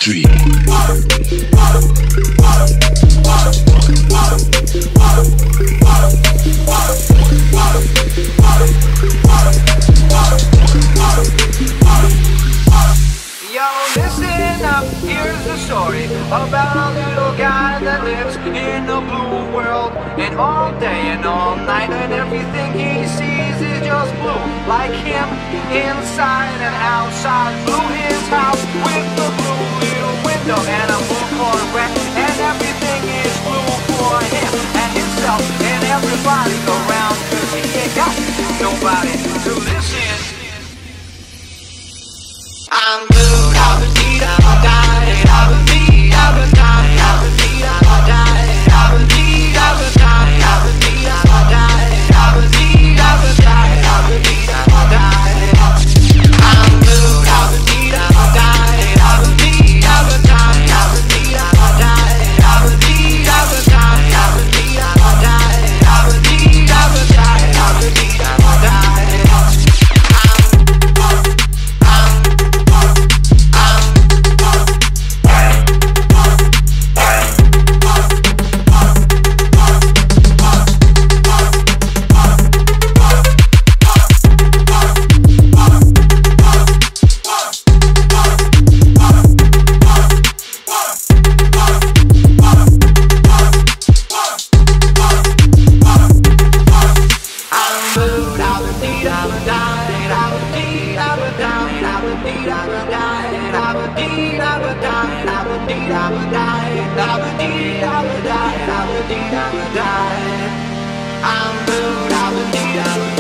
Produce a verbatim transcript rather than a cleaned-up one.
street. Yo, listen up, here's the story about a little guy that lives in a blue world. And all day and all night and everything he sees is just blue. Like him, inside and outside. Blue his house with the blue little window and a blue Corvette. And everything is blue for him and himself and everybody around. Cause he ain't got nobody to listen. I'm blue, I would need, I would die, I would need, I would die, I would need, I would die, I would need, I would die, I would need, I would die, I would need, I would die, I would need, I would die. I'm blue, I would need, I would die, I would need, I would die, I would need, I would die, I would need, I would die, I would need, I would die, I would need, I would die, I would need, I would die. I'm blue, I would need, I would